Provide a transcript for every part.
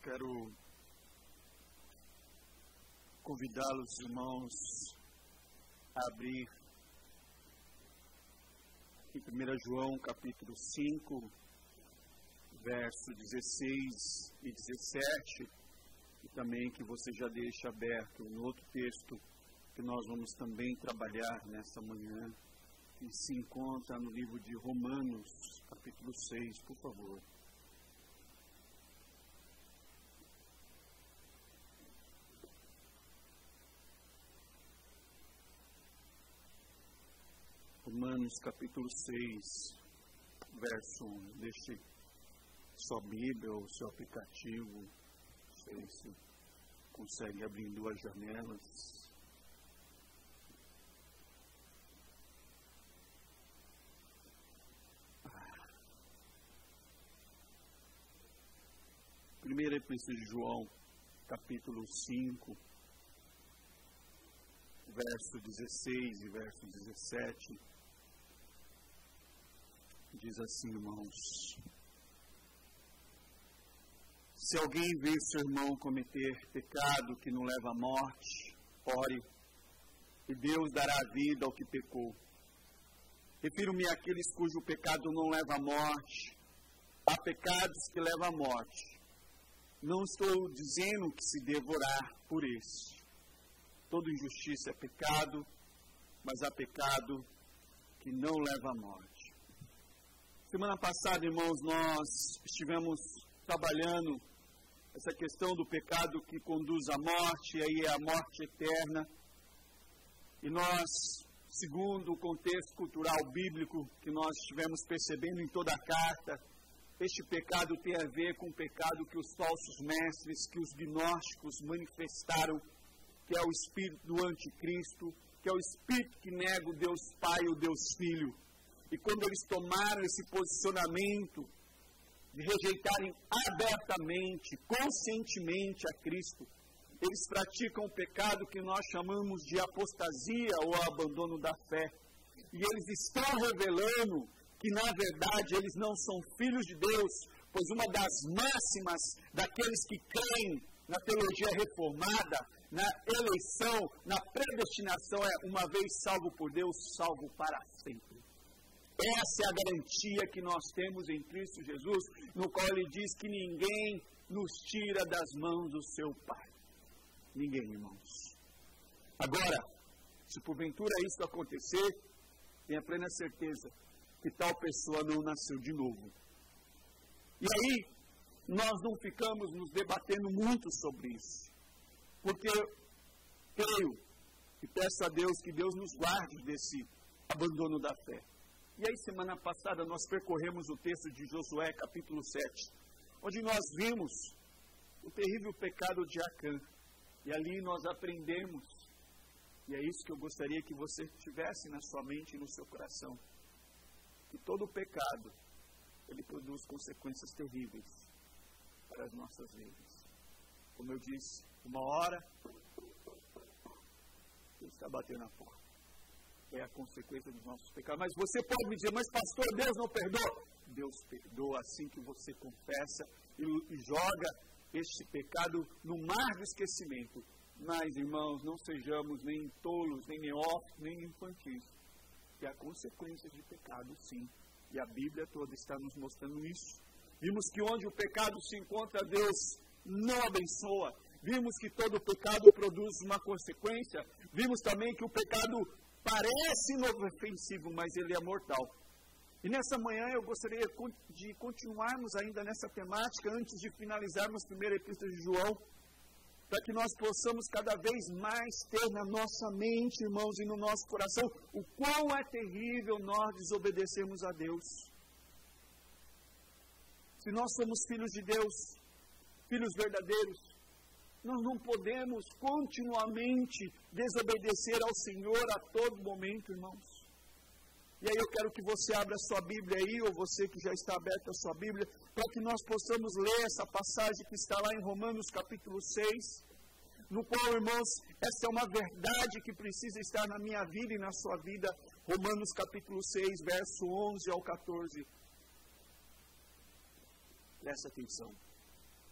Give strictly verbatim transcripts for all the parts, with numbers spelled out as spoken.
quero convidá-los, irmãos, a abrir em primeiro João, capítulo cinco, verso dezesseis e dezessete, e também que você já deixa aberto um outro texto que nós vamos também trabalhar nessa manhã, que se encontra no livro de Romanos, capítulo seis, por favor. Romanos capítulo seis, verso um. Deixe sua Bíblia ou seu aplicativo, não sei se consegue abrir em duas janelas. Primeira Epístola de João, capítulo cinco, verso dezesseis e verso dezessete. Diz assim, irmãos: se alguém vê seu irmão cometer pecado que não leva à morte, ore, e Deus dará vida ao que pecou. Refiro-me àqueles cujo pecado não leva à morte. Há pecados que levam à morte. Não estou dizendo que se devorar por esse. Toda injustiça é pecado, mas há pecado que não leva à morte. Semana passada, irmãos, nós estivemos trabalhando essa questão do pecado que conduz à morte, e aí é a morte eterna. E nós, segundo o contexto cultural bíblico que nós estivemos percebendo em toda a carta, este pecado tem a ver com o pecado que os falsos mestres, que os gnósticos manifestaram, que é o espírito do anticristo, que é o espírito que nega o Deus Pai e o Deus Filho. E quando eles tomaram esse posicionamento de rejeitarem abertamente, conscientemente a Cristo, eles praticam o pecado que nós chamamos de apostasia ou abandono da fé. E eles estão revelando que, na verdade, eles não são filhos de Deus, pois uma das máximas daqueles que creem na teologia reformada, na eleição, na predestinação, é: uma vez salvo por Deus, salvo para sempre. Essa é a garantia que nós temos em Cristo Jesus, no qual Ele diz que ninguém nos tira das mãos do seu Pai. Ninguém, irmãos. Agora, se porventura isso acontecer, tenha plena certeza que tal pessoa não nasceu de novo. E aí, nós não ficamos nos debatendo muito sobre isso, porque eu creio e peço a Deus que Deus nos guarde desse abandono da fé. E aí, semana passada, nós percorremos o texto de Josué, capítulo sete, onde nós vimos o terrível pecado de Acã. E ali nós aprendemos, e é isso que eu gostaria que você tivesse na sua mente e no seu coração, que todo pecado, ele produz consequências terríveis para as nossas vidas. Como eu disse, uma hora, ele está batendo na porta. É a consequência dos nossos pecados. Mas você pode me dizer: mas pastor, Deus não perdoa? Deus perdoa assim que você confessa e, e joga este pecado no mar do esquecimento. Mas, irmãos, não sejamos nem tolos, nem neófitos, nem infantis. Que há consequências de pecado, sim. E a Bíblia toda está nos mostrando isso. Vimos que onde o pecado se encontra, Deus não abençoa. Vimos que todo pecado produz uma consequência. Vimos também que o pecado parece inofensivo, mas ele é mortal. E nessa manhã eu gostaria de continuarmos ainda nessa temática, antes de finalizarmos a primeira Epístola de João, para que nós possamos cada vez mais ter na nossa mente, irmãos, e no nosso coração, o quão é terrível nós desobedecermos a Deus. Se nós somos filhos de Deus, filhos verdadeiros, nós não podemos continuamente desobedecer ao Senhor a todo momento, irmãos. E aí eu quero que você abra a sua Bíblia aí, ou você que já está aberta a sua Bíblia, para que nós possamos ler essa passagem que está lá em Romanos capítulo seis, no qual, irmãos, essa é uma verdade que precisa estar na minha vida e na sua vida. Romanos capítulo seis, verso onze ao quatorze. Presta atenção.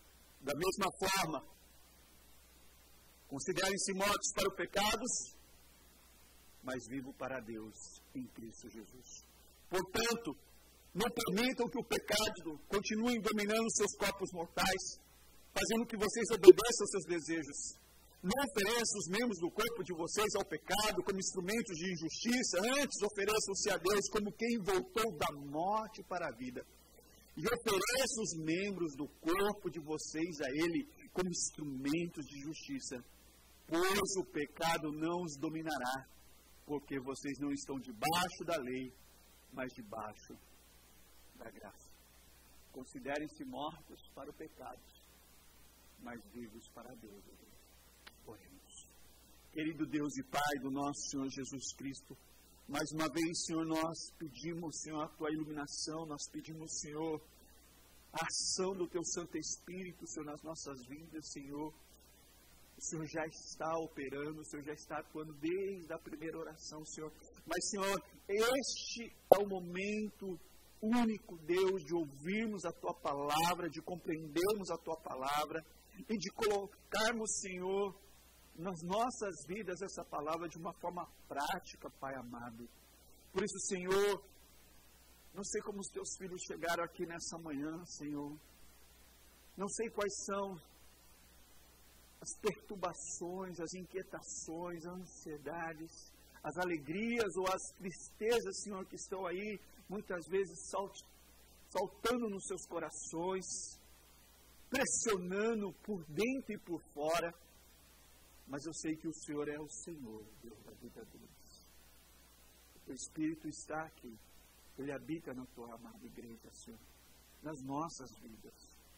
Da mesma forma, considerem-se mortos para os pecados, mas vivos para Deus em Cristo Jesus. Portanto, não permitam que o pecado continue dominando seus corpos mortais, fazendo que vocês obedeçam aos seus desejos. Não ofereçam os membros do corpo de vocês ao pecado como instrumentos de injustiça, antes ofereçam-se a Deus como quem voltou da morte para a vida. E ofereçam os membros do corpo de vocês a Ele como instrumentos de justiça, pois o pecado não os dominará, porque vocês não estão debaixo da lei, mas debaixo da graça. Considerem-se mortos para o pecado, mas vivos para Deus. Oremos. Querido Deus e Pai do nosso Senhor Jesus Cristo, mais uma vez, Senhor, nós pedimos, Senhor, a Tua iluminação, nós pedimos, Senhor, a ação do Teu Santo Espírito, Senhor, nas nossas vidas, Senhor. O Senhor já está operando, o Senhor já está atuando desde a primeira oração, Senhor. Mas, Senhor, este é o momento único, Deus, de ouvirmos a Tua palavra, de compreendermos a Tua palavra e de colocarmos, Senhor, nas nossas vidas essa palavra de uma forma prática, Pai amado. Por isso, Senhor, não sei como os Teus filhos chegaram aqui nessa manhã, Senhor. Não sei quais são as perturbações, as inquietações, as ansiedades, as alegrias ou as tristezas, Senhor, que estão aí, muitas vezes saltando nos seus corações, pressionando por dentro e por fora. Mas eu sei que o Senhor é o Senhor, Deus da vida deles. O Teu Espírito está aqui. Ele habita na Tua amada igreja, Senhor, nas nossas vidas.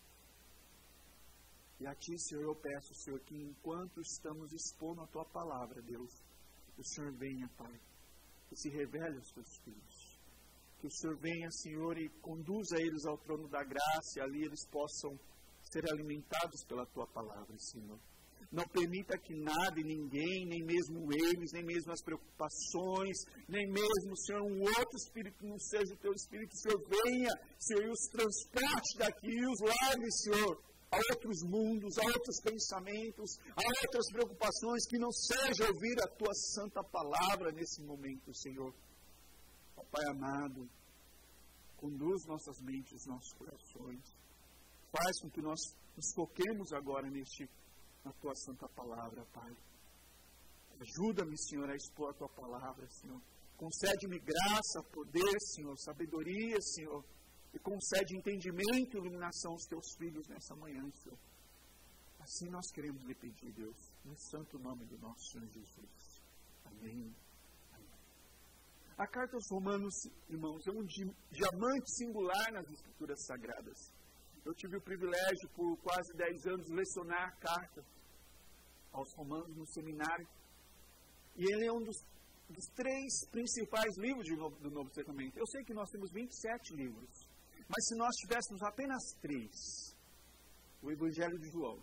E a Ti, Senhor, eu peço, Senhor, que enquanto estamos expondo a Tua palavra, Deus, o Senhor venha, Pai, e se revele aos Teus filhos. Que o Senhor venha, Senhor, e conduza eles ao trono da graça, e ali eles possam ser alimentados pela Tua palavra, Senhor. Não permita que nada e ninguém, nem mesmo eles, nem mesmo as preocupações, nem mesmo, Senhor, um outro espírito não seja o Teu Espírito. Senhor, venha, Senhor, e os transporte daqui e os leve, Senhor, a outros mundos, a outros pensamentos, a outras preocupações, que não seja ouvir a Tua santa palavra nesse momento, Senhor. Ó Pai amado, conduz nossas mentes, nossos corações. Faz com que nós nos foquemos agora neste na Tua santa palavra, Pai. Ajuda-me, Senhor, a expor a Tua palavra, Senhor. Concede-me graça, poder, Senhor, sabedoria, Senhor. E concede entendimento e iluminação aos Teus filhos nessa manhã, Senhor. Assim nós queremos lhe pedir, Deus, no santo nome do nosso Senhor Jesus. Amém. Amém. A carta aos Romanos, irmãos, é um diamante singular nas Escrituras Sagradas. Eu tive o privilégio, por quase dez anos, de lecionar a carta aos Romanos no seminário. E ele é um dos, dos três principais livros do Novo, do Novo Testamento. Eu sei que nós temos vinte e sete livros, mas se nós tivéssemos apenas três, o Evangelho de João,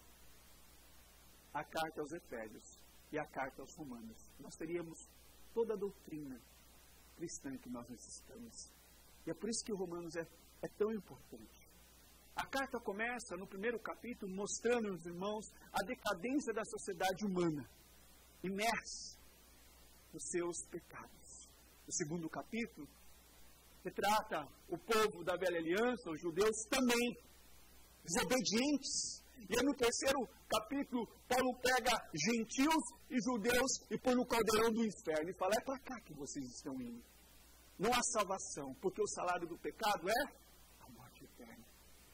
a carta aos Efésios e a carta aos Romanos, nós teríamos toda a doutrina cristã que nós necessitamos. E é por isso que o Romanos é, é tão importante. A carta começa no primeiro capítulo mostrando aos irmãos a decadência da sociedade humana, imersa nos seus pecados. O segundo capítulo retrata o povo da velha aliança, os judeus também, desobedientes. E aí no terceiro capítulo, Paulo pega gentios e judeus e põe no caldeirão do inferno e fala: é para cá que vocês estão indo. Não há salvação, porque o salário do pecado é a morte eterna.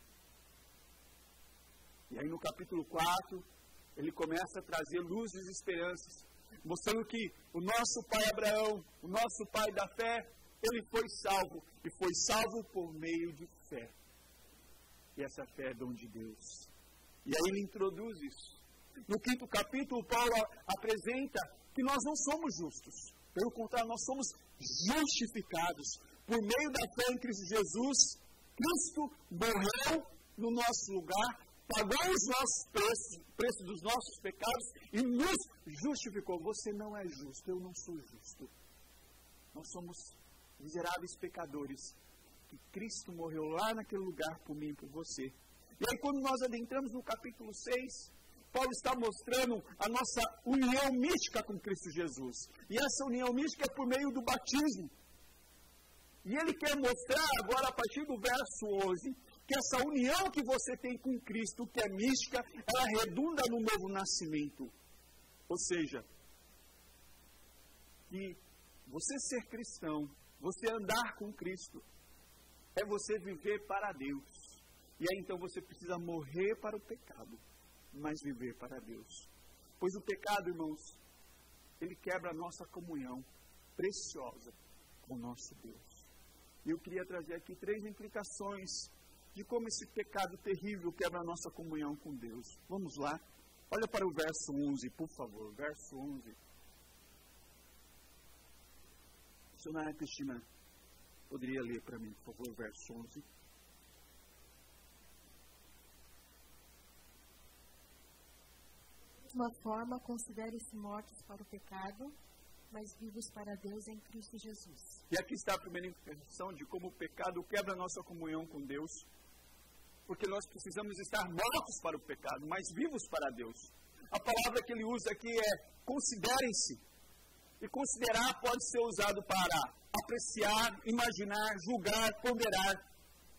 E aí no capítulo quatro, ele começa a trazer luzes e esperanças, mostrando que o nosso pai Abraão, o nosso pai da fé, ele foi salvo, e foi salvo por meio de fé. E essa fé é dom de Deus. E aí ele introduz isso. No quinto capítulo, Paulo apresenta que nós não somos justos. Pelo contrário, nós somos justificados. Por meio da fé em Cristo Jesus, Cristo morreu no nosso lugar, pagou os nossos preços, preço dos nossos pecados e nos justificou. Você não é justo, eu não sou justo. Nós somos miseráveis pecadores, que Cristo morreu lá naquele lugar por mim e por você. E aí, quando nós adentramos no capítulo seis, Paulo está mostrando a nossa união mística com Cristo Jesus. E essa união mística é por meio do batismo. E ele quer mostrar agora, a partir do verso onze, que essa união que você tem com Cristo, que é mística, ela redunda no novo nascimento. Ou seja, que você ser cristão, você andar com Cristo, é você viver para Deus. E aí então você precisa morrer para o pecado, mas viver para Deus. Pois o pecado, irmãos, ele quebra a nossa comunhão preciosa com o nosso Deus. E eu queria trazer aqui três implicações de como esse pecado terrível quebra a nossa comunhão com Deus. Vamos lá? Olha para o verso onze, por favor. Verso onze. Missionária Cristina, poderia ler para mim, por favor, o verso onze. De uma forma, considere-se mortos para o pecado, mas vivos para Deus em Cristo Jesus. E aqui está a primeira impressão de como o pecado quebra a nossa comunhão com Deus. Porque nós precisamos estar mortos para o pecado, mas vivos para Deus. A palavra que ele usa aqui é considerem-se. E considerar pode ser usado para apreciar, imaginar, julgar, ponderar.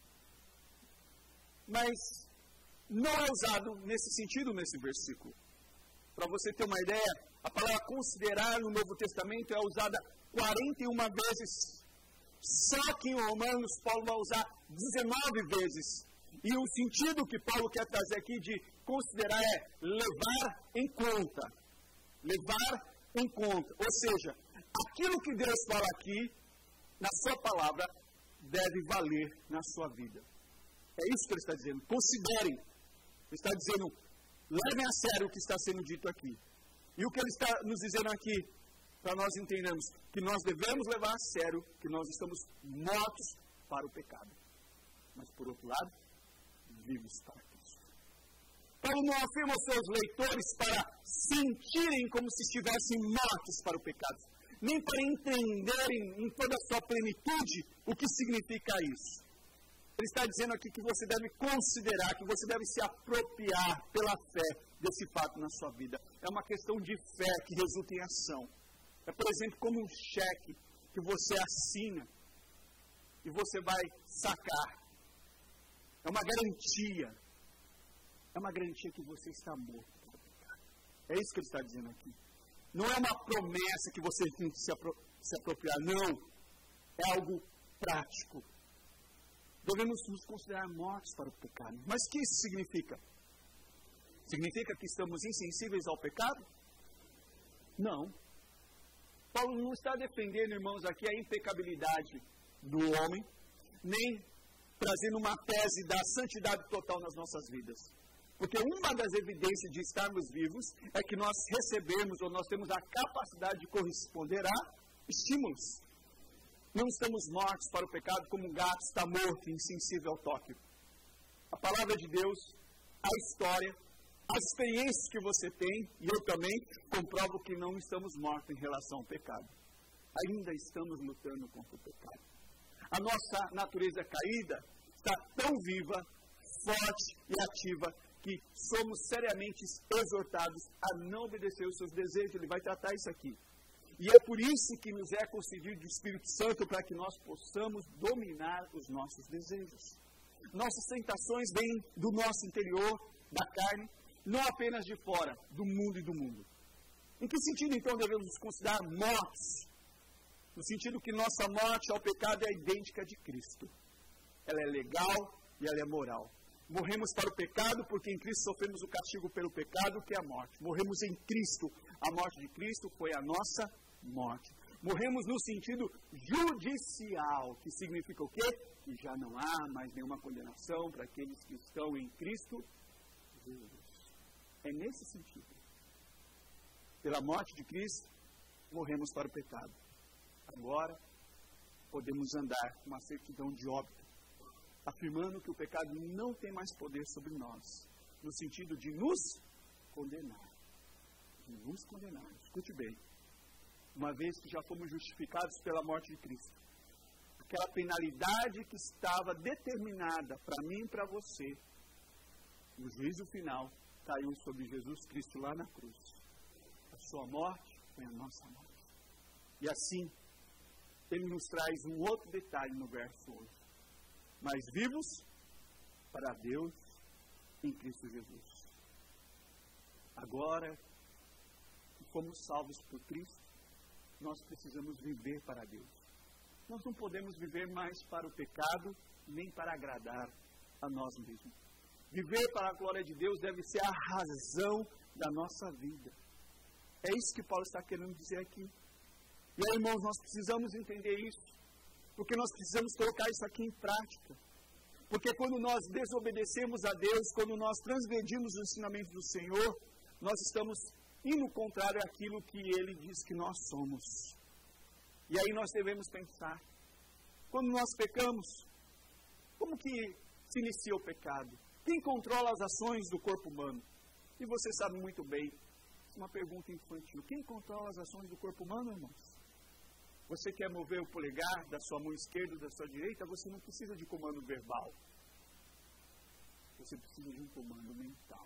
Mas não é usado nesse sentido nesse versículo. Para você ter uma ideia, a palavra considerar no Novo Testamento é usada quarenta e uma vezes. Só que em Romanos, Paulo vai usar dezenove vezes. E o sentido que Paulo quer trazer aqui de considerar é levar em conta. Levar em conta. Ou seja, aquilo que Deus fala aqui, na sua palavra, deve valer na sua vida. É isso que ele está dizendo. Considerem. Ele está dizendo, levem a sério o que está sendo dito aqui. E o que ele está nos dizendo aqui, para nós entendermos, que nós devemos levar a sério que nós estamos mortos para o pecado. Mas, por outro lado, vivos para Cristo. Paulo não afirma aos seus leitores para sentirem como se estivessem mortos para o pecado, nem para entenderem em toda a sua plenitude o que significa isso. Ele está dizendo aqui que você deve considerar, que você deve se apropriar pela fé desse fato na sua vida. É uma questão de fé que resulta em ação. É, por exemplo, como um cheque que você assina e você vai sacar. É uma garantia. É uma garantia que você está morto para o pecado. É isso que ele está dizendo aqui. Não é uma promessa que você tem que se, apro- se apropriar, não. É algo prático. Devemos nos considerar mortos para o pecado. Mas o que isso significa? Significa que estamos insensíveis ao pecado? Não. Paulo não está defendendo, irmãos, aqui a impecabilidade do homem, nem trazendo uma tese da santidade total nas nossas vidas. Porque uma das evidências de estarmos vivos é que nós recebemos ou nós temos a capacidade de corresponder a estímulos. Não estamos mortos para o pecado como um gato está morto e insensível ao toque. A palavra de Deus, a história, as experiências que você tem, e eu também, comprovo que não estamos mortos em relação ao pecado. Ainda estamos lutando contra o pecado. A nossa natureza caída está tão viva, forte e ativa que somos seriamente exortados a não obedecer os seus desejos. Ele vai tratar isso aqui. E é por isso que nos é concedido o Espírito Santo para que nós possamos dominar os nossos desejos. Nossas tentações vêm do nosso interior, da carne, não apenas de fora, do mundo e do mundo. Em que sentido, então, devemos nos considerar mortos? No sentido que nossa morte ao pecado é idêntica de Cristo. Ela é legal e ela é moral. Morremos para o pecado porque em Cristo sofremos o castigo pelo pecado, que é a morte. Morremos em Cristo. A morte de Cristo foi a nossa morte. Morremos no sentido judicial, que significa o quê? Que já não há mais nenhuma condenação para aqueles que estão em Cristo Jesus. É nesse sentido. Pela morte de Cristo, morremos para o pecado. Agora, podemos andar com uma certidão de óbito, afirmando que o pecado não tem mais poder sobre nós, no sentido de nos condenar. De nos condenar. Escute bem. Uma vez que já fomos justificados pela morte de Cristo, aquela penalidade que estava determinada para mim e para você, O juízo final caiu sobre Jesus Cristo lá na cruz. A sua morte foi a nossa morte. E assim, ele nos traz um outro detalhe no verso hoje. Mas vivos para Deus em Cristo Jesus. Agora que fomos salvos por Cristo, nós precisamos viver para Deus. Nós não podemos viver mais para o pecado, nem para agradar a nós mesmos. Viver para a glória de Deus deve ser a razão da nossa vida. É isso que Paulo está querendo dizer aqui. E aí, irmãos, nós precisamos entender isso, porque nós precisamos colocar isso aqui em prática. Porque quando nós desobedecemos a Deus, quando nós transgredimos os ensinamentos do Senhor, nós estamos indo contrário àquilo que Ele diz que nós somos. E aí nós devemos pensar, quando nós pecamos, como que se inicia o pecado? Quem controla as ações do corpo humano? E você sabe muito bem, uma pergunta infantil, quem controla as ações do corpo humano, irmãos? Você quer mover o polegar da sua mão esquerda ou da sua direita, você não precisa de comando verbal. Você precisa de um comando mental.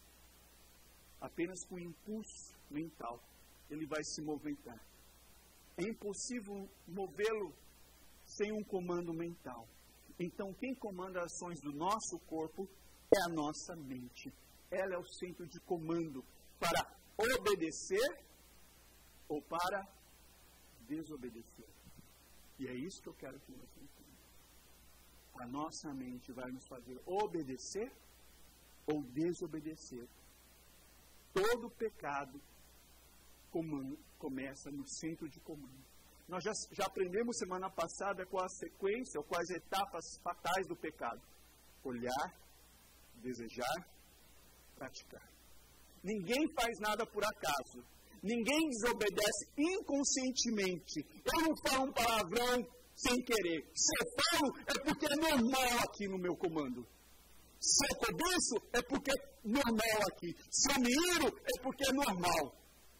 Apenas com impulso mental, ele vai se movimentar. É impossível movê-lo sem um comando mental. Então, quem comanda as ações do nosso corpo é a nossa mente. Ela é o centro de comando para obedecer ou para desobedecer. E é isso que eu quero que você entenda. A nossa mente vai nos fazer obedecer ou desobedecer. Todo pecado comando, começa no centro de comando. Nós já, já aprendemos semana passada qual a sequência, ou quais etapas fatais do pecado. Olhar, desejar, praticar. Ninguém faz nada por acaso. Ninguém desobedece inconscientemente. Eu não falo um palavrão sem querer. Se eu falo, é porque é normal aqui no meu comando. Se eu cobiço, é porque é normal aqui. Se eu me iro, é porque é normal.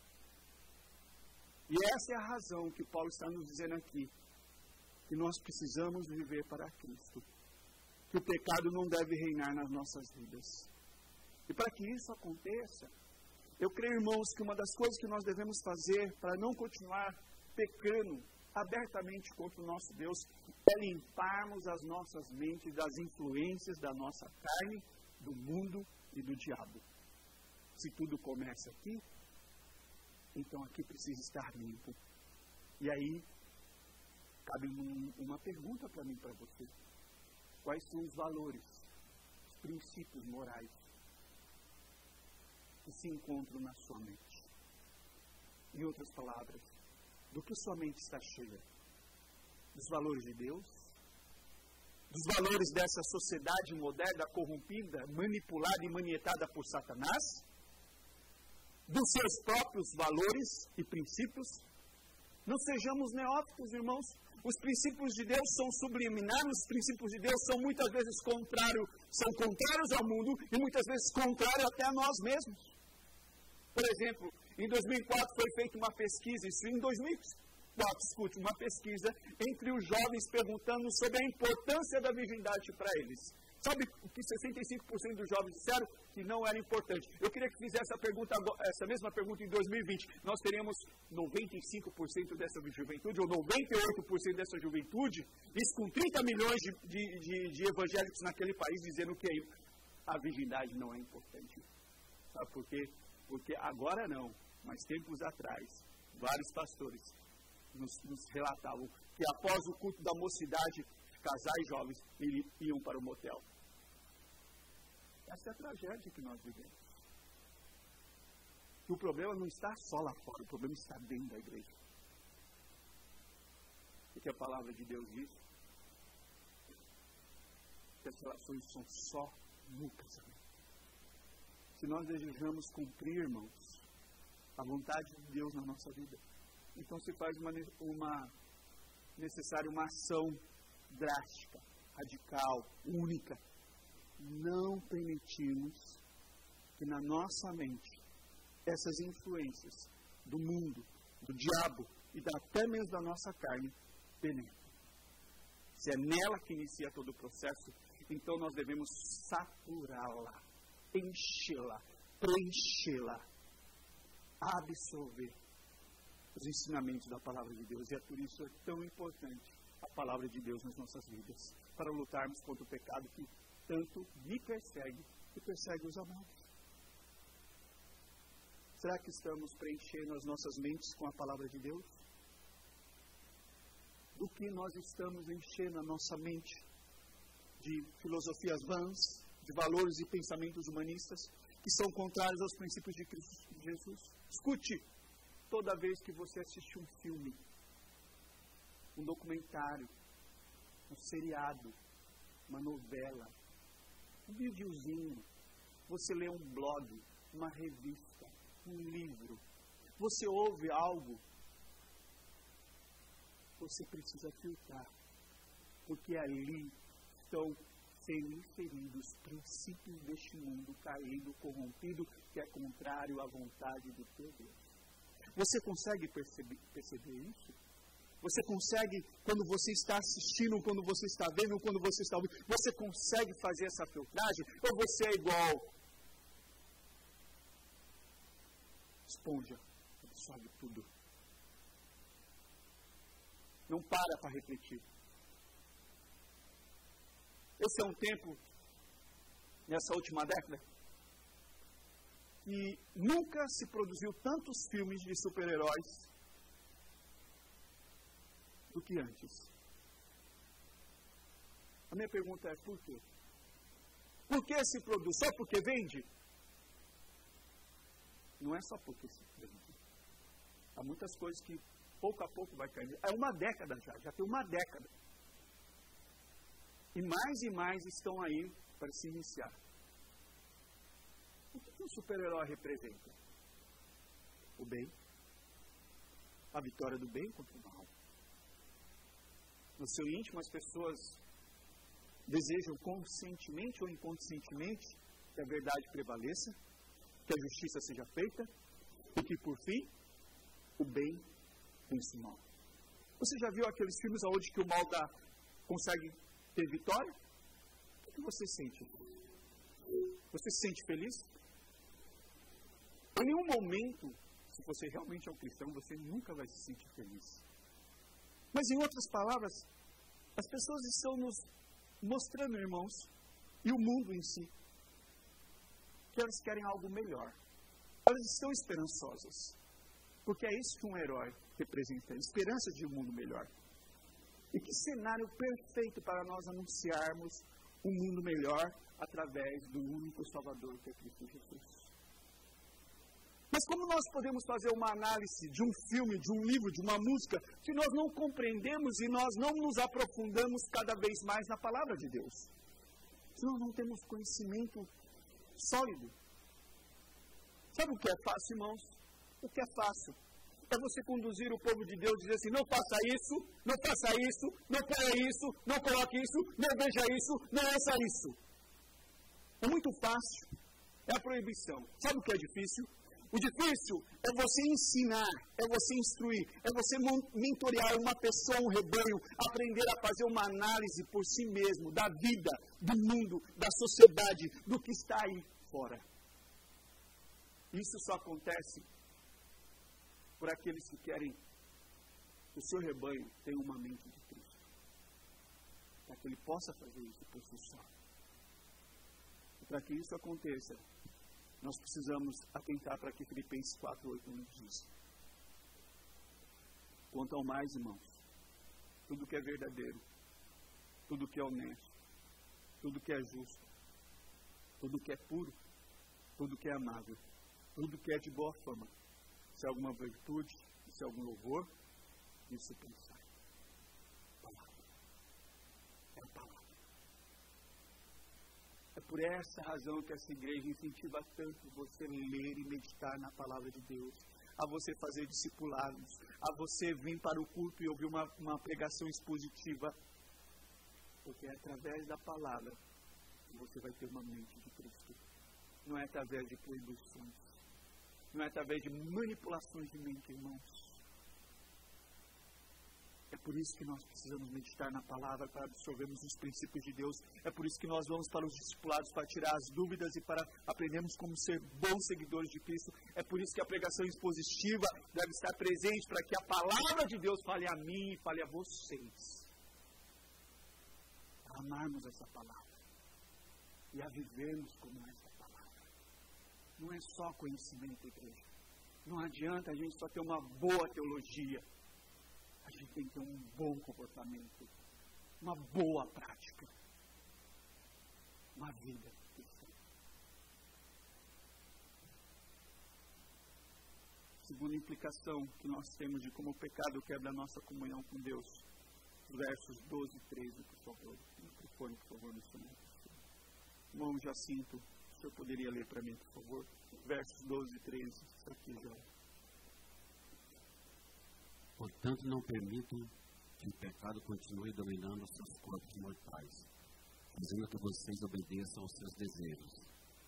E essa é a razão que Paulo está nos dizendo aqui. Que nós precisamos viver para Cristo. Que o pecado não deve reinar nas nossas vidas. E para que isso aconteça, eu creio, irmãos, que uma das coisas que nós devemos fazer para não continuar pecando abertamente contra o nosso Deus é limparmos as nossas mentes das influências da nossa carne, do mundo e do diabo. Se tudo começa aqui, então aqui precisa estar limpo. E aí, cabe um, uma pergunta para mim e para você. Quais são os valores, os princípios morais que se encontram na sua mente? Em outras palavras, do que sua mente está cheia? Dos valores de Deus? Dos valores dessa sociedade moderna, corrompida, manipulada e manietada por Satanás? Dos seus próprios valores e princípios? Não sejamos neófitos, irmãos. Os princípios de Deus são subliminares, os princípios de Deus são muitas vezes contrários, são contrários ao mundo e muitas vezes contrários até a nós mesmos. Por exemplo, em dois mil e quatro foi feita uma pesquisa, isso em dois mil e quatro, escute, uma pesquisa entre os jovens perguntando sobre a importância da virgindade para eles. Sabe o que sessenta e cinco por cento dos jovens disseram? Que não era importante. Eu queria que fizesse a pergunta, essa mesma pergunta em dois mil e vinte. Nós teríamos noventa e cinco por cento dessa juventude, ou noventa e oito por cento dessa juventude, isso com trinta milhões de, de, de, de evangélicos naquele país, dizendo que a virgindade não é importante. Sabe por quê? Porque agora não, mas tempos atrás, vários pastores nos, nos relatavam que após o culto da mocidade, casais jovens iam para o motel. Essa é a tragédia que nós vivemos. O problema não está só lá fora, o problema está dentro da igreja. O que a palavra de Deus diz? Que as relações são só no casamento. Se nós desejamos cumprir, irmãos, a vontade de Deus na nossa vida, então se faz uma, uma necessária uma ação drástica, radical, única. Não permitimos que na nossa mente essas influências do mundo, do diabo e da, até mesmo da nossa carne penetrem. Se é nela que inicia todo o processo, então nós devemos saturá-la. enchê-la, preenchê-la, absorver os ensinamentos da palavra de Deus. E é por isso é tão importante a palavra de Deus nas nossas vidas, para lutarmos contra o pecado que tanto me persegue e persegue os amados. Será que estamos preenchendo as nossas mentes com a palavra de Deus? Do que nós estamos enchendo a nossa mente? De filosofias vãs, de valores e pensamentos humanistas, que são contrários aos princípios de Cristo Jesus? Escute, toda vez que você assiste um filme, um documentário, um seriado, uma novela, um videozinho, você lê um blog, uma revista, um livro, você ouve algo, você precisa filtrar, porque ali estão sendo inseridos princípios deste mundo caído, corrompido, que é contrário à vontade do teu Deus. Você consegue perceber, perceber isso? Você consegue, quando você está assistindo, quando você está vendo, quando você está ouvindo, você consegue fazer essa filtragem? Ou você é igual esponja, absorve tudo? Não para para refletir. Esse é um tempo, nessa última década, que nunca se produziu tantos filmes de super-heróis do que antes. A minha pergunta é, por quê? Por que se produz? Só porque vende? Não é só porque se vende. Há muitas coisas que pouco a pouco vai caindo. É uma década já, já tem uma década. E mais e mais estão aí para se iniciar. O que um super-herói representa? O bem. A vitória do bem contra o mal. No seu íntimo, as pessoas desejam conscientemente ou inconscientemente que a verdade prevaleça, que a justiça seja feita e que, por fim, o bem vence o mal. Você já viu aqueles filmes onde que o mal dá, consegue ter vitória? O que você sente? Você se sente feliz? Em nenhum momento, se você realmente é um cristão, você nunca vai se sentir feliz. Mas, em outras palavras, as pessoas estão nos mostrando, irmãos, e o mundo em si, que elas querem algo melhor. Elas estão esperançosas. Porque é isso que um herói representa, a esperança de um mundo melhor. E que cenário perfeito para nós anunciarmos um mundo melhor através do único Salvador que é Cristo Jesus. Mas como nós podemos fazer uma análise de um filme, de um livro, de uma música, se nós não compreendemos e nós não nos aprofundamos cada vez mais na palavra de Deus? Se nós não temos conhecimento sólido. Sabe o que é fácil, irmãos? O que é fácil? É você conduzir o povo de Deus e dizer assim, não faça isso, não faça isso, não faça isso, não coloque isso, não veja isso, não ouça isso. É muito fácil. É a proibição. Sabe o que é difícil? O difícil é você ensinar, é você instruir, é você mentorear uma pessoa, um rebanho, aprender a fazer uma análise por si mesmo, da vida, do mundo, da sociedade, do que está aí fora. Isso só acontece por aqueles que querem que o seu rebanho tenha uma mente de Cristo. Para que ele possa fazer isso por si só. E para que isso aconteça, nós precisamos atentar para que Filipenses quatro, oito nos diz. Quanto ao mais, irmãos, tudo que é verdadeiro, tudo que é honesto, tudo que é justo, tudo que é puro, tudo que é amável, tudo que é de boa fama, se há alguma virtude, se há algum louvor, isso pensar. Palavra. É a palavra. É por essa razão que essa igreja incentiva tanto você ler e meditar na palavra de Deus, a você fazer discipulados, a você vir para o culto e ouvir uma, uma pregação expositiva, porque é através da palavra que você vai ter uma mente de Cristo. Não é através de proibições, não é através de manipulações de mente, irmãos. É por isso que nós precisamos meditar na palavra para absorvermos os princípios de Deus. É por isso que nós vamos para os discipulados para tirar as dúvidas e para aprendermos como ser bons seguidores de Cristo. É por isso que a pregação expositiva deve estar presente para que a palavra de Deus fale a mim e fale a vocês. A amarmos essa palavra e a vivermos como essa palavra. Não é só conhecimento, igreja. Não adianta a gente só ter uma boa teologia. A gente tem que ter um bom comportamento, uma boa prática, uma vida cristã. Segunda implicação que nós temos de como o pecado quebra a nossa comunhão com Deus. Versos doze e treze, por favor. O microfone, por favor, nesse momento. Irmão Jacinto, o senhor poderia ler para mim, por favor? Versos doze e treze, isso aqui já. Portanto, não permitam que o pecado continue dominando os seus corpos mortais, fazendo que vocês obedeçam aos seus desejos.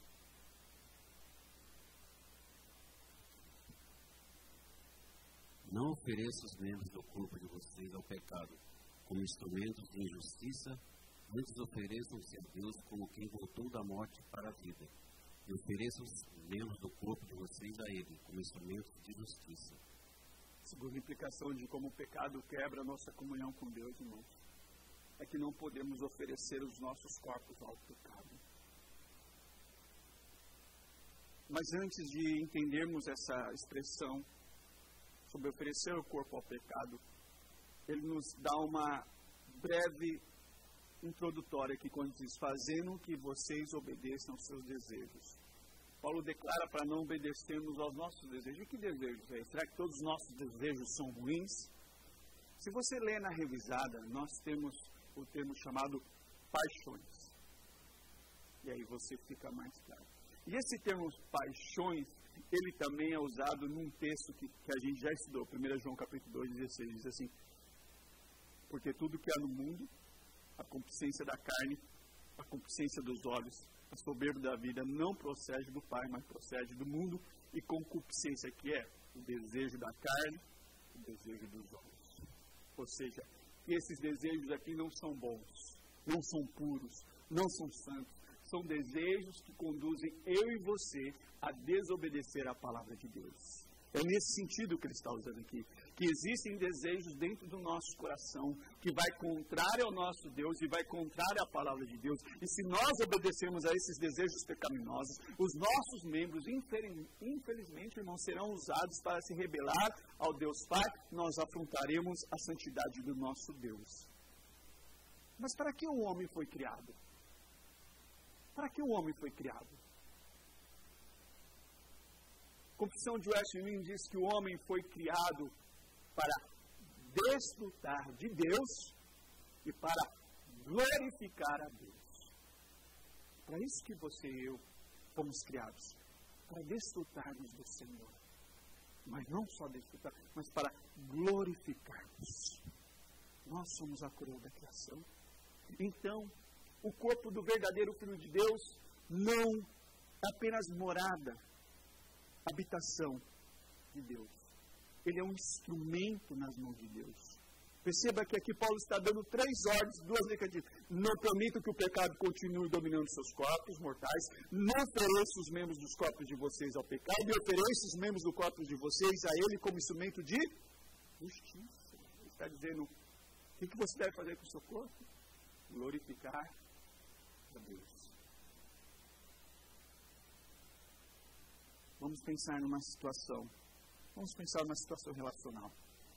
Não ofereçam os membros do corpo de vocês ao pecado como instrumentos de injustiça, antes ofereçam-se a Deus como quem voltou da morte para a vida, e ofereçam os membros do corpo de vocês a Ele como instrumentos de justiça. Segunda implicação de como o pecado quebra a nossa comunhão com Deus, irmãos, é que não podemos oferecer os nossos corpos ao pecado. Mas antes de entendermos essa expressão sobre oferecer o corpo ao pecado, ele nos dá uma breve introdutória aqui quando diz, fazendo que vocês obedeçam aos seus desejos. Paulo declara para não obedecermos aos nossos desejos. E que desejos é? Será que todos os nossos desejos são ruins? Se você lê na revisada, nós temos o termo chamado paixões. E aí você fica mais claro. E esse termo paixões, ele também é usado num texto que, que a gente já estudou, primeiro João capítulo dois, dezesseis, diz assim, porque tudo que há no mundo, a concupiscência da carne, a concupiscência dos olhos, a soberba da vida não procede do Pai, mas procede do mundo, e concupiscência que é o desejo da carne, o desejo dos olhos. Ou seja, esses desejos aqui não são bons, não são puros, não são santos, são desejos que conduzem eu e você a desobedecer à palavra de Deus. É nesse sentido que ele está usando aqui, que existem desejos dentro do nosso coração, que vai contrário ao nosso Deus e vai contrário à palavra de Deus. E se nós obedecermos a esses desejos pecaminosos, os nossos membros, infelizmente, irmãos, serão usados para se rebelar ao Deus Pai, nós afrontaremos a santidade do nosso Deus. Mas para que o homem foi criado? Para que o homem foi criado? A Confissão de Westminster diz que o homem foi criado para desfrutar de Deus e para glorificar a Deus. Para isso que você e eu fomos criados, para desfrutarmos do Senhor. Mas não só desfrutar, mas para glorificarmos. Nós somos a coroa da criação. Então, o corpo do verdadeiro Filho de Deus não é apenas morada, habitação de Deus. Ele é um instrumento nas mãos de Deus. Perceba que aqui Paulo está dando três ordens, duas negativas. Não permito que o pecado continue dominando seus corpos mortais. Não ofereça os membros dos corpos de vocês ao pecado. E ofereça os membros dos corpos de vocês a ele como instrumento de justiça. Ele está dizendo, o que você deve fazer com o seu corpo? Glorificar a Deus. Vamos pensar numa situação. Vamos pensar numa situação relacional.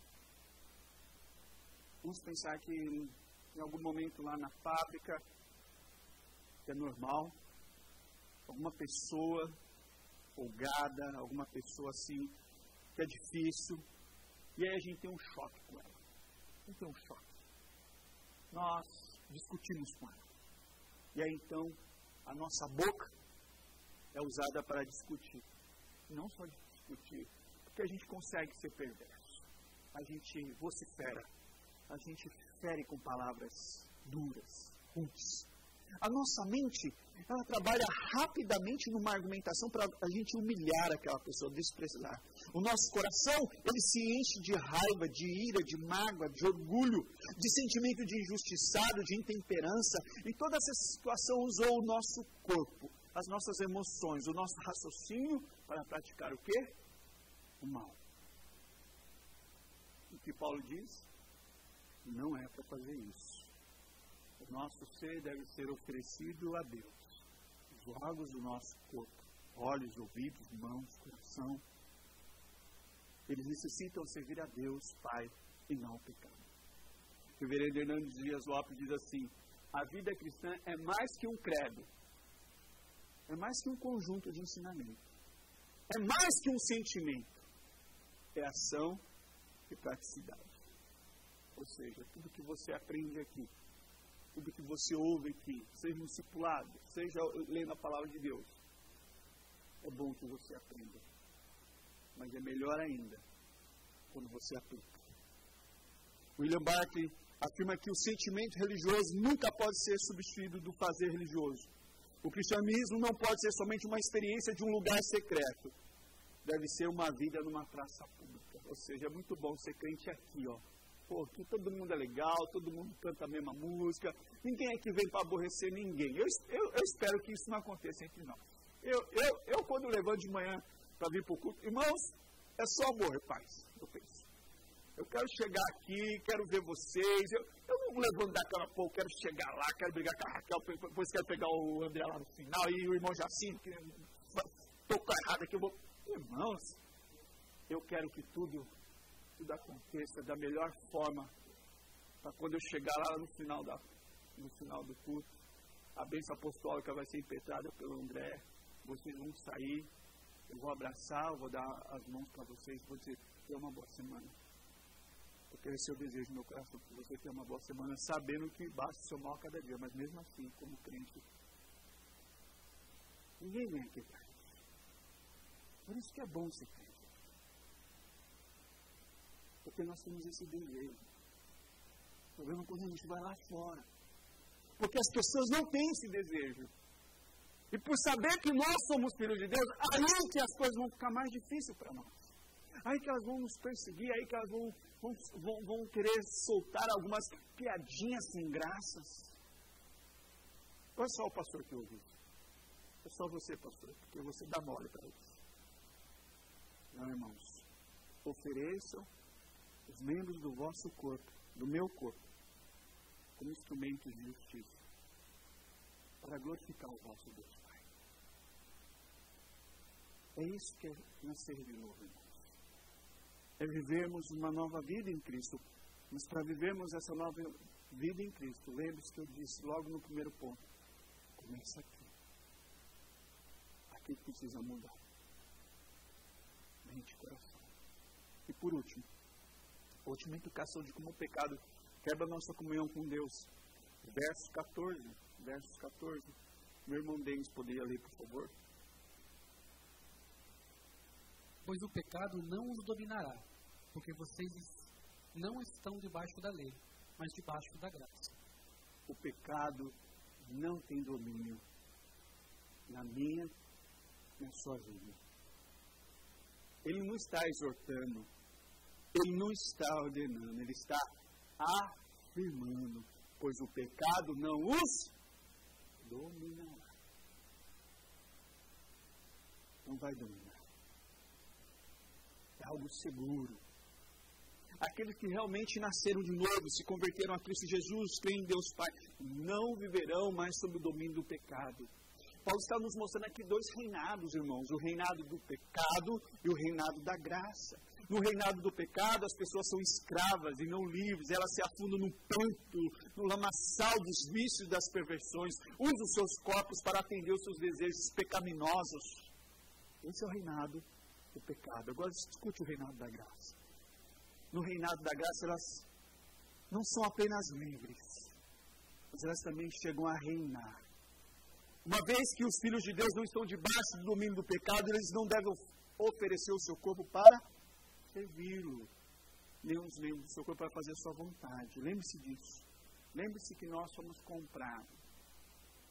Vamos pensar que em algum momento lá na fábrica, que é normal, alguma pessoa folgada, alguma pessoa assim, que é difícil, e aí a gente tem um choque com ela. A gente tem um choque. Nós discutimos com ela. E aí então, a nossa boca é usada para discutir. Não só discutir, porque a gente consegue ser perverso. A gente vocifera. A gente fere com palavras duras, ruins. A nossa mente, ela trabalha rapidamente numa argumentação para a gente humilhar aquela pessoa, desprezar. O nosso coração, ele se enche de raiva, de ira, de mágoa, de orgulho, de sentimento de injustiçado, de intemperança. E toda essa situação usou o nosso corpo, as nossas emoções, o nosso raciocínio para praticar o quê? O mal. O que Paulo diz? Não é para fazer isso. O nosso ser deve ser oferecido a Deus. Os órgãos do nosso corpo, olhos, ouvidos, mãos, coração, eles necessitam servir a Deus, Pai, e não ao pecado. O reverendo Hernandes Dias Lopes diz assim: a vida cristã é mais que um credo, é mais que um conjunto de ensinamento, é mais que um sentimento, é ação e praticidade. Ou seja, tudo que você aprende aqui, tudo que você ouve aqui, seja discipulado, seja lendo a palavra de Deus, é bom que você aprenda. Mas é melhor ainda quando você aplica. William Barclay afirma que o sentimento religioso nunca pode ser substituído do fazer religioso. O cristianismo não pode ser somente uma experiência de um lugar secreto. Deve ser uma vida numa praça pública. Ou seja, é muito bom ser crente aqui, ó. Pô, aqui todo mundo é legal, todo mundo canta a mesma música, ninguém aqui vem para aborrecer ninguém. Eu, eu, eu espero que isso não aconteça entre nós. Eu, eu, eu quando levanto de manhã para vir para o culto, irmãos, é só amor e paz, eu penso. Eu quero chegar aqui, quero ver vocês, eu, eu não levanto da cama, pô, eu quero chegar lá, quero brigar com a Raquel, depois quero pegar o André lá no final, e o irmão Jacinto, que tocou errado aqui, eu vou... Irmãos, eu quero que tudo... tudo aconteça da melhor forma, para quando eu chegar lá no final, da, no final do culto, a bênção apostólica vai ser impetrada pelo André, vocês vão sair, eu vou abraçar, eu vou dar as mãos para vocês, vou dizer, tenha uma boa semana. Porque esse é o desejo do meu coração, que você tenha uma boa semana, sabendo que basta o seu mal cada dia, mas mesmo assim, como crente, ninguém vem aqui para isso. Por isso que é bom ser crente. Porque nós temos esse desejo. O problema é quando a gente vai lá fora. Porque as pessoas não têm esse desejo. E por saber que nós somos filhos de Deus, aí que as coisas vão ficar mais difíceis para nós. Aí que elas vão nos perseguir, aí que elas vão, vão, vão, vão querer soltar algumas piadinhas sem graças. Não é só o pastor que ouve isso. É só você, pastor, porque você dá mole para eles. Não, irmãos. Ofereçam os membros do vosso corpo, do meu corpo, como instrumentos de justiça, para glorificar o vosso Deus Pai. É isso que é nascer de novo, irmãos. É vivermos uma nova vida em Cristo. Mas para vivermos essa nova vida em Cristo, lembre-se que eu disse logo no primeiro ponto, começa aqui. Aqui precisa mudar. Mente e coração. E por último, a última implicação de como o pecado quebra a nossa comunhão com Deus. Verso quatorze. Versos quatorze. Meu irmão Denis, poderia ler, por favor? Pois o pecado não os dominará, porque vocês não estão debaixo da lei, mas debaixo da graça. O pecado não tem domínio na minha, na sua vida. Ele não está exortando, ele não está ordenando, ele está afirmando, pois o pecado não os dominará. Não vai dominar. É algo seguro. Aqueles que realmente nasceram de novo, se converteram a Cristo Jesus, creem em Deus Pai, não viverão mais sob o domínio do pecado. Paulo está nos mostrando aqui dois reinados, irmãos. O reinado do pecado e o reinado da graça. No reinado do pecado, as pessoas são escravas e não livres. Elas se afundam no panto, no lamaçal dos vícios e das perversões. Usam os seus corpos para atender os seus desejos pecaminosos. Esse é o reinado do pecado. Agora discute o reinado da graça. No reinado da graça, elas não são apenas livres, mas elas também chegam a reinar. Uma vez que os filhos de Deus não estão debaixo do domínio do pecado, eles não devem oferecer o seu corpo para servi-lo. Nem os membros do seu corpo para fazer a sua vontade. Lembre-se disso. Lembre-se que nós somos comprados.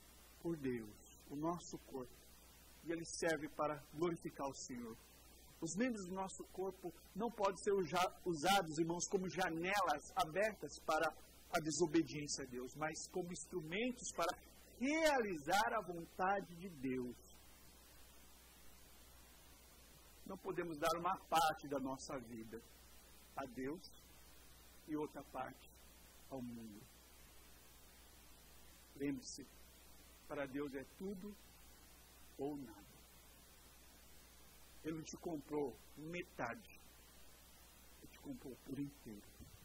por Deus, o nosso corpo, e ele serve para glorificar o Senhor. Os membros do nosso corpo não podem ser usados, irmãos, como janelas abertas para a desobediência a Deus, mas como instrumentos para realizar a vontade de Deus. Não podemos dar uma parte da nossa vida a Deus e outra parte ao mundo. Lembre-se, para Deus é tudo ou nada. Ele não te comprou metade, ele te comprou por inteiro.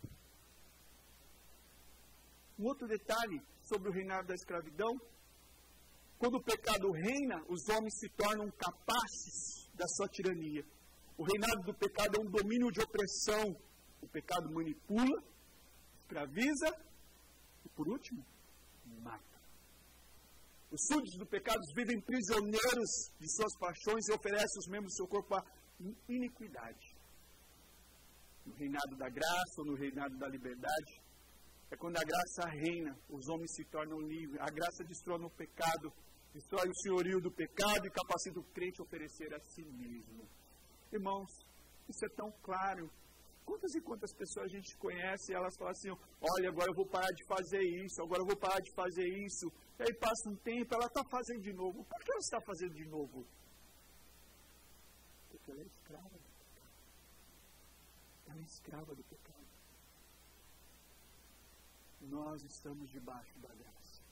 Um outro detalhe sobre o reinado da escravidão: quando o pecado reina, os homens se tornam capazes da sua tirania. O reinado do pecado é um domínio de opressão. O pecado manipula, escraviza e, por último, mata. Os súditos do pecado vivem prisioneiros de suas paixões e oferecem os membros do seu corpo à iniquidade. No reinado da graça ou no reinado da liberdade, é quando a graça reina, os homens se tornam livres. A graça destrói o pecado, destrói o senhorio do pecado e capacita o crente a oferecer a si mesmo. Irmãos, isso é tão claro. Quantas e quantas pessoas a gente conhece e elas falam assim: olha, agora eu vou parar de fazer isso, agora eu vou parar de fazer isso. E aí passa um tempo, ela está fazendo de novo. Por que ela está fazendo de novo? Porque ela é escrava do pecado. Ela é escrava do pecado. Nós estamos debaixo da graça.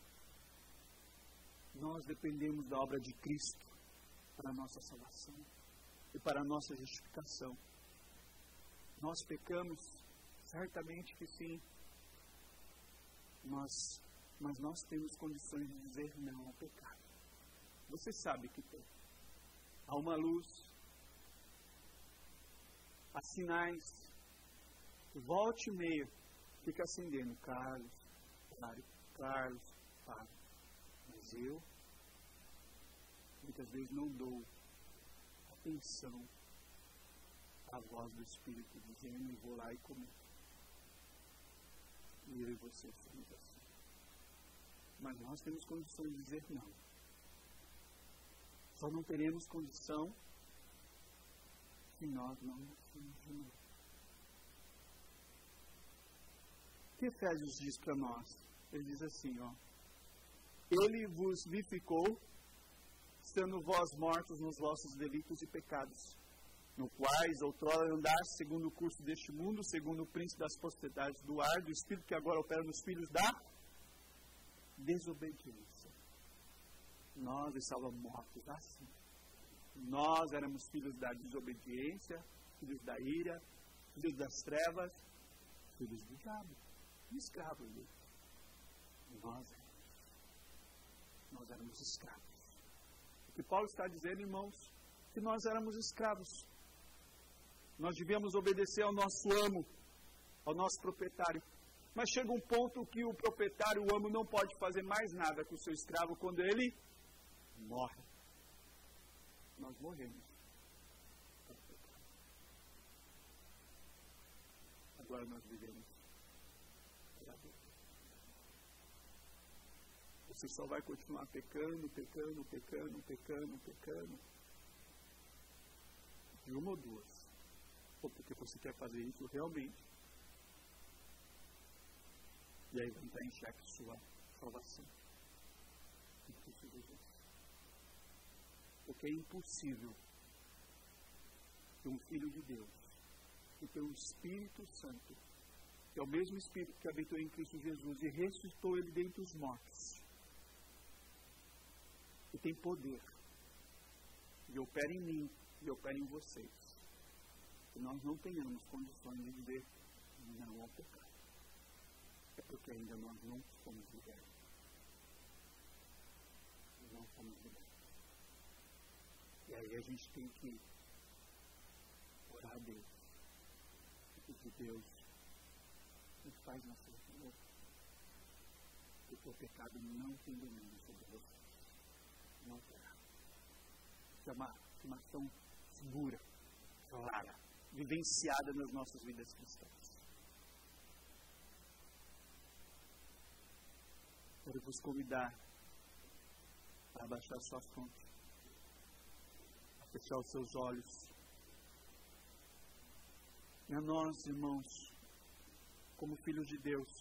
Nós dependemos da obra de Cristo para a nossa salvação e para a nossa justificação. Nós pecamos, certamente que sim, nós, mas nós temos condições de dizer não ao pecado. Você sabe que tem. Há uma luz, há sinais, volte e meia, fica acendendo, Carlos, Mário, Carlos, Fábio. Mas eu, muitas vezes não dou atenção a voz do Espírito dizendo: vou lá e comer. E eu e você somos assim. Mas nós temos condição de dizer não. Só não teremos condição se nós não nascemos de novo. O que Efésios diz para nós? Ele diz assim, ó: Ele vos vivificou, estando vós mortos nos vossos delitos e pecados, no quais outrora andaste segundo o curso deste mundo, segundo o príncipe das potestades do ar, do espírito que agora opera nos filhos da desobediência. Nós estávamos mortos assim. Nós éramos filhos da desobediência, filhos da ira, filhos das trevas, filhos do diabo, escravos dele. Nós éramos. Nós éramos escravos. O que Paulo está dizendo, irmãos, que nós éramos escravos. Nós devíamos obedecer ao nosso amo, ao nosso proprietário. Mas chega um ponto que o proprietário, o amo, não pode fazer mais nada com o seu escravo quando ele morre. Nós morremos. Agora nós vivemos para Deus. Você só vai continuar pecando, pecando, pecando, pecando, pecando. De uma ou duas. Ou porque você quer fazer isso realmente. E aí vai entrar em xeque sua salvação. Porque é impossível que um Filho de Deus, que tem o Espírito Santo, que é o mesmo Espírito que habitou em Cristo Jesus e ressuscitou ele dentre os mortos, e tem poder, e opera em mim, e opera em vocês, que nós não tenhamos condições de dizer não ao pecado. É porque ainda nós não somos libertos. Não somos libertos. E aí a gente tem que orar a Deus. E pedir: Deus, me faz nascer de novo. Porque o pecado não tem domínio sobre você. Não terá. Isso é uma afirmação segura, clara, vivenciada nas nossas vidas cristãs. Quero vos convidar a abaixar sua fronte, a fechar os seus olhos. E a nós, irmãos, como filhos de Deus,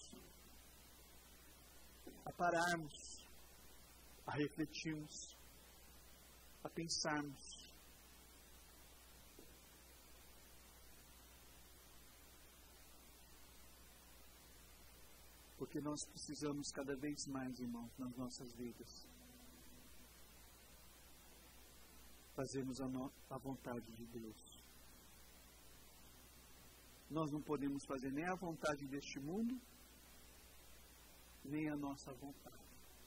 a pararmos, a refletirmos, a pensarmos. Porque nós precisamos cada vez mais, irmãos, nas nossas vidas, fazermos a, no- a vontade de Deus. Nós não podemos fazer nem a vontade deste mundo, nem a nossa vontade.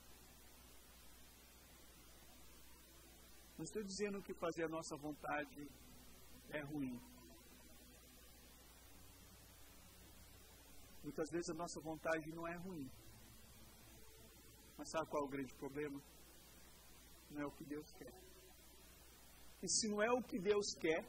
Não estou dizendo que fazer a nossa vontade é ruim. Muitas vezes a nossa vontade não é ruim. Mas sabe qual é o grande problema? Não é o que Deus quer. E se não é o que Deus quer,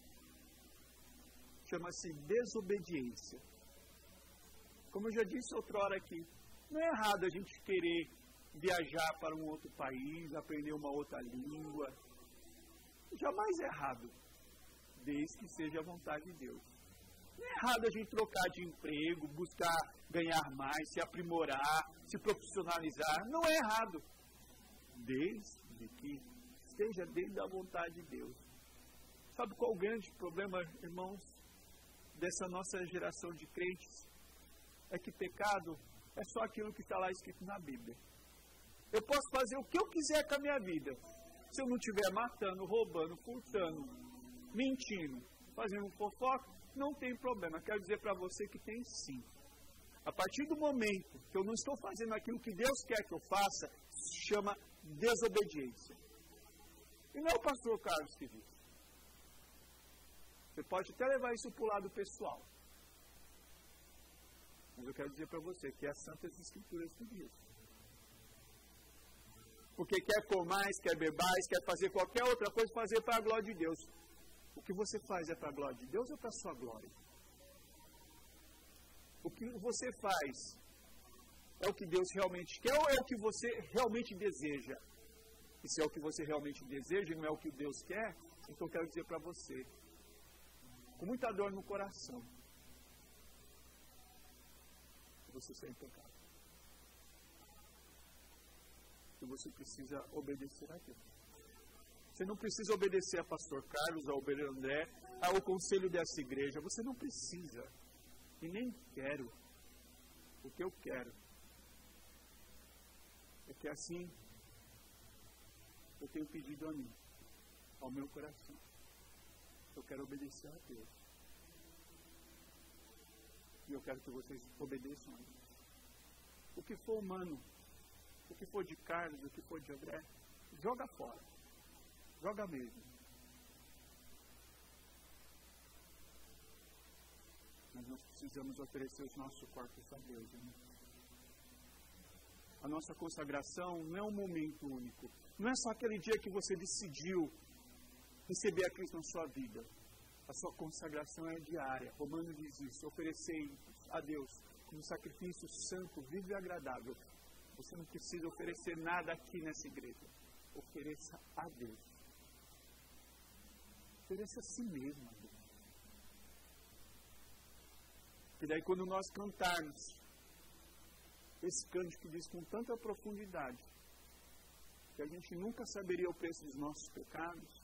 chama-se desobediência. Como eu já disse outrora aqui, não é errado a gente querer viajar para um outro país, aprender uma outra língua. Jamais é errado, desde que seja a vontade de Deus. Não é errado a gente trocar de emprego, buscar ganhar mais, se aprimorar, se profissionalizar. Não é errado, desde que esteja dentro da vontade de Deus. Sabe qual o grande problema, irmãos, dessa nossa geração de crentes? É que pecado é só aquilo que está lá escrito na Bíblia. Eu posso fazer o que eu quiser com a minha vida. Se eu não estiver matando, roubando, furtando, mentindo, fazendo fofoca, não tem problema. Quero dizer para você que tem sim. A partir do momento que eu não estou fazendo aquilo que Deus quer que eu faça, se chama desobediência. E não é o pastor Carlos que diz. Você pode até levar isso para o lado pessoal. Mas eu quero dizer para você que é as Santas Escrituras que diz. Porque quer comais, quer bebais, quer fazer qualquer outra coisa, fazer para a glória de Deus. O que você faz é para a glória de Deus ou para a sua glória? O que você faz é o que Deus realmente quer ou é o que você realmente deseja? E se é o que você realmente deseja e não é o que Deus quer, então eu quero dizer para você, com muita dor no coração, que você está em pecado. Que você precisa obedecer a Deus. Você não precisa obedecer a pastor Carlos, ao Ober André, ao conselho dessa igreja. Você não precisa. E nem quero. O que eu quero é que assim eu tenho pedido a mim, ao meu coração. Eu quero obedecer a Deus. E eu quero que vocês obedeçam a Deus. O que for humano, o que for de Carlos, o que for de André, joga fora. Joga mesmo. Mas nós precisamos oferecer os nossos corpos a Deus. Né? A nossa consagração não é um momento único. Não é só aquele dia que você decidiu receber a Cristo na sua vida. A sua consagração é diária. Romanos diz isso. Oferecer a Deus como sacrifício santo, vivo e agradável. Você não precisa oferecer nada aqui nessa igreja. Ofereça a Deus. Ofereça a si mesmo a Deus. E daí quando nós cantarmos esse cântico que diz com tanta profundidade que a gente nunca saberia o preço dos nossos pecados,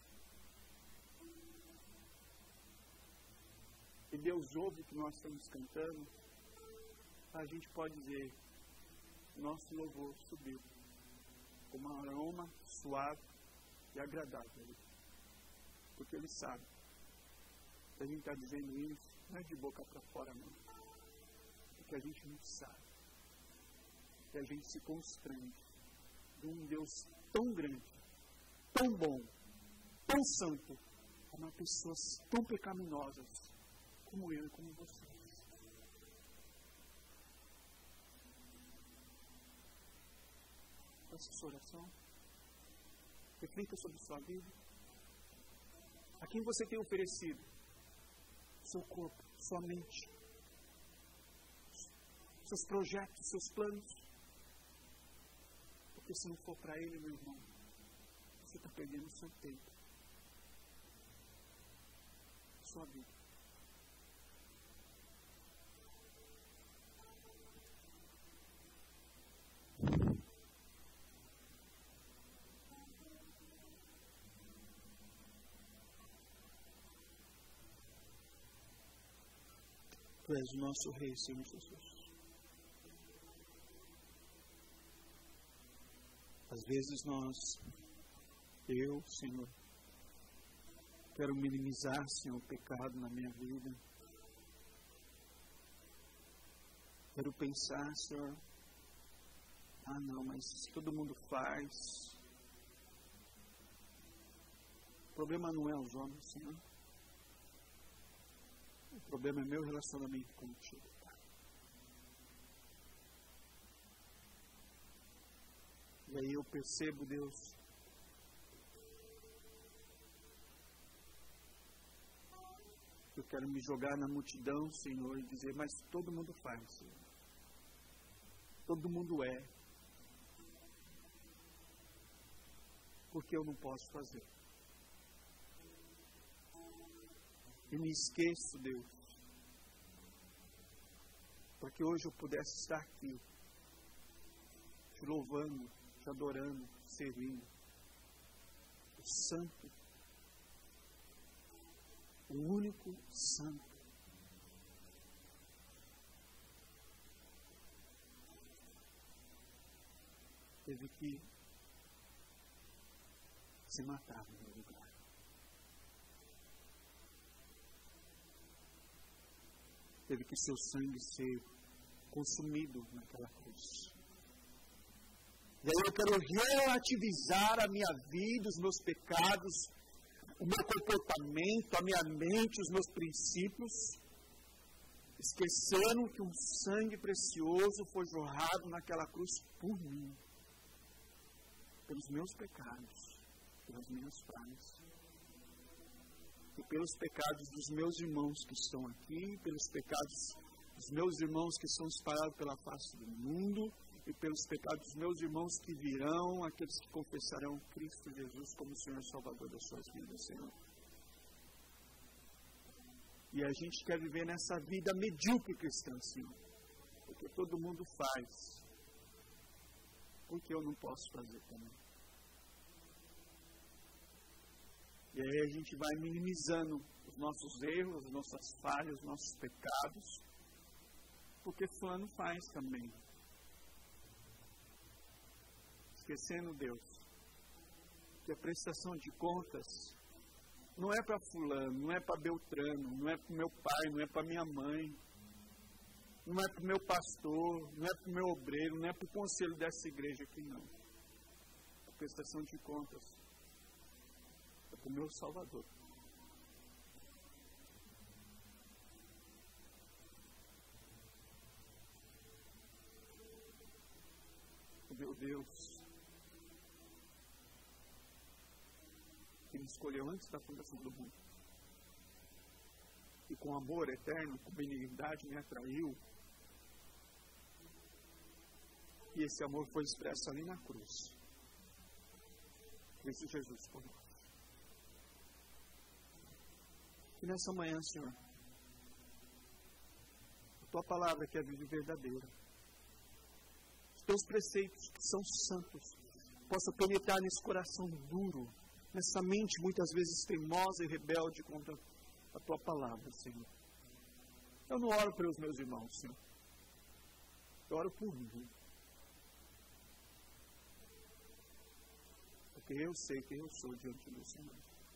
e Deus ouve o que nós estamos cantando, a gente pode dizer, nosso louvor subiu como um aroma suave e agradável. Porque Ele sabe que a gente está dizendo isso, não é de boca para fora não. Porque a gente não sabe. Que a gente se constrange de um Deus tão grande, tão bom, tão santo, amar pessoas tão pecaminosas como eu e como vocês. Faça sua oração. Reflita sobre sua vida. A quem você tem oferecido? Seu corpo, sua mente, seus projetos, seus planos. Porque se não for para Ele, meu irmão, Você está perdendo o seu tempo. Sua vida. Tu és o nosso Rei, Senhor Jesus. Às vezes nós, eu, Senhor, quero minimizar, Senhor, o pecado na minha vida. Quero pensar, Senhor, ah não, mas todo mundo faz. O problema não é os homens, Senhor. O problema é meu relacionamento contigo, Pai. E aí eu percebo, Deus, que eu quero me jogar na multidão, Senhor, e dizer, mas todo mundo faz, Senhor. Todo mundo é. Porque eu não posso fazer. E me esqueço, Deus, para que hoje eu pudesse estar aqui, te louvando, te adorando, servindo. O Santo, o único Santo. Teve que se matar no meu lugar. Teve que seu sangue ser consumido naquela cruz. E aí eu quero relativizar a minha vida, os meus pecados, o meu comportamento, a minha mente, os meus princípios, esquecendo que um sangue precioso foi jorrado naquela cruz por mim, pelos meus pecados, pelas minhas falhas. E pelos pecados dos meus irmãos que estão aqui, pelos pecados dos meus irmãos que são espalhados pela face do mundo, e pelos pecados dos meus irmãos que virão, aqueles que confessarão Cristo Jesus como Senhor e Salvador das suas vidas, Senhor. E a gente quer viver nessa vida medíocre cristã, Senhor, porque todo mundo faz. Por que eu não posso fazer também? E aí a gente vai minimizando os nossos erros, as nossas falhas, os nossos pecados, porque fulano faz também. Esquecendo, Deus, que a prestação de contas não é para fulano, não é para Beltrano, não é para o meu pai, não é para minha mãe, não é para o meu pastor, não é para o meu obreiro, não é para o conselho dessa igreja aqui, não. A prestação de contas é para o meu Salvador. O meu Deus, que me escolheu antes da fundação do mundo, e com amor eterno, com benignidade me atraiu, e esse amor foi expresso ali na cruz. Cristo Jesus por nós. E nessa manhã, Senhor, a Tua palavra que é viva e verdadeira, os Teus preceitos que são santos, possa penetrar nesse coração duro, nessa mente muitas vezes teimosa e rebelde contra a Tua palavra, Senhor. Eu não oro pelos meus irmãos, Senhor. Eu oro por mim. Porque eu sei quem eu sou diante do Senhor.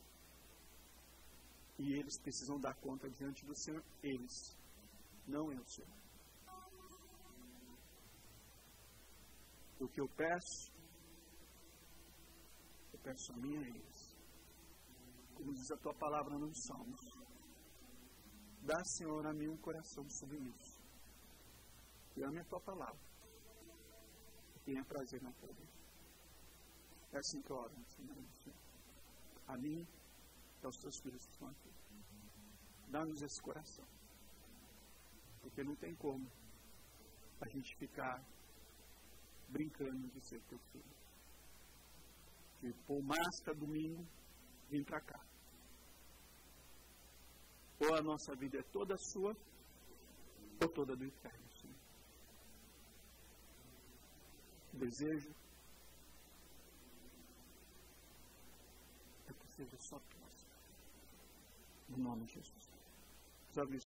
E eles precisam dar conta diante do Senhor. Eles, não eu, Senhor. O que eu peço, eu peço a mim e a eles. Como diz a Tua palavra nos Salmos. Dá, Senhor, a mim um coração submisso. E ame a Tua palavra. E tenha prazer na Tua vida. É assim que eu oro, Senhor. A mim e aos Teus filhos que estão aqui. Dá-nos esse coração. Porque não tem como a gente ficar brincando de ser Teu filho. Se for máscara domingo, vem para cá. Ou a nossa vida é toda sua, ou toda do eterno, Senhor. O desejo é que seja só tua. No nome de Jesus.